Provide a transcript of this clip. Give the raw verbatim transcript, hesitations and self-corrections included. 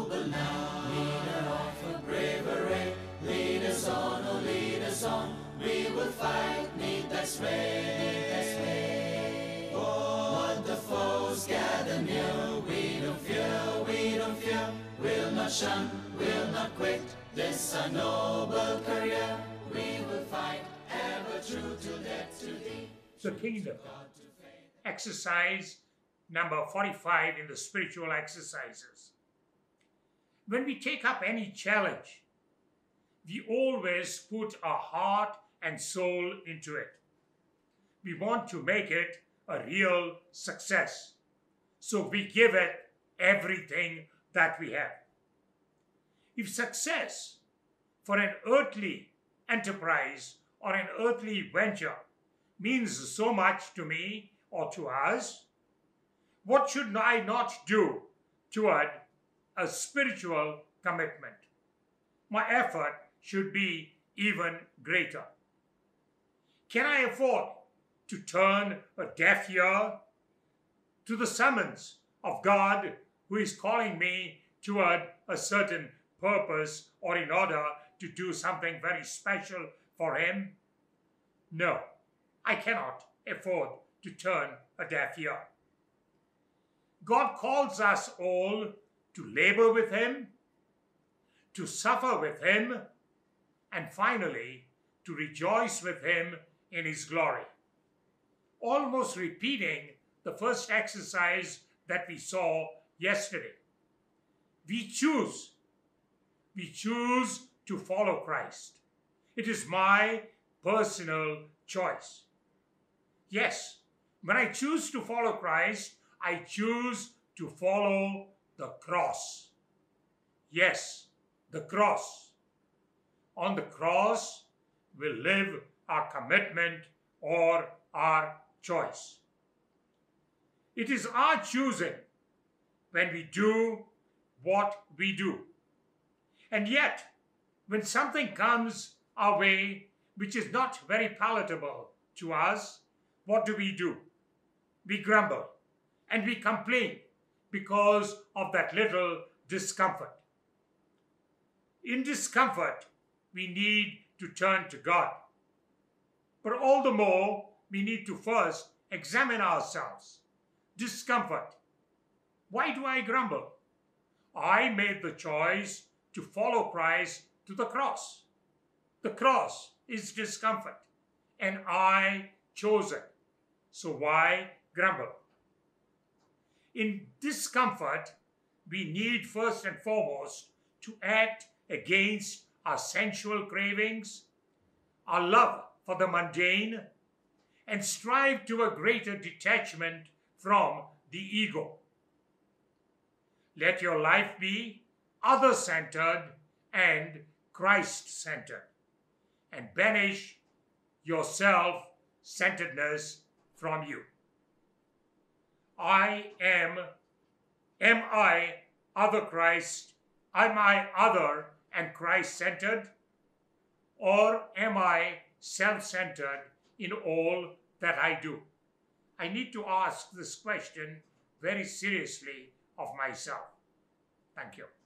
noble now. Leader of a bravery, lead us on, oh lead us on. We will fight, need that sway, need that sway. Oh, what the foes gather near, we don't fear, we don't fear. We'll not shun, we'll not quit, this our noble career. We will fight, ever true to death, to thee. The kingdom. Exercise number forty-five in the spiritual exercises. When we take up any challenge, we always put our heart and soul into it. We want to make it a real success. So we give it everything that we have. If success for an earthly enterprise or an earthly venture means so much to me or to us, what should I not do toward a spiritual commitment? My effort should be even greater. Can I afford to turn a deaf ear to the summons of God who is calling me toward a certain purpose or in order to do something very special for Him? No, I cannot afford to turn a deaf ear. God calls us all to labor with Him, to suffer with Him, and finally to rejoice with Him in His glory. Almost repeating the first exercise that we saw yesterday. We choose. We choose to follow Christ. It is my personal choice. Yes, when I choose to follow Christ, I choose to follow the cross. Yes, the cross. On the cross will live our commitment or our choice. It is our choosing when we do what we do. And yet, when something comes our way which is not very palatable to us, what do we do? We grumble and we complain because of that little discomfort. In discomfort, we need to turn to God. But all the more, we need to first examine ourselves. Discomfort. Why do I grumble? I made the choice to follow Christ to the cross. The cross is discomfort, and I chose it. So why grumble? In discomfort, we need first and foremost to act against our sensual cravings, our love for the mundane, and strive to a greater detachment from the ego. Let your life be other-centered and Christ-centered, and banish your self-centeredness from you. I am, am I other Christ, am I other and Christ-centered, or am I self-centered in all that I do? I need to ask this question very seriously of myself. Thank you.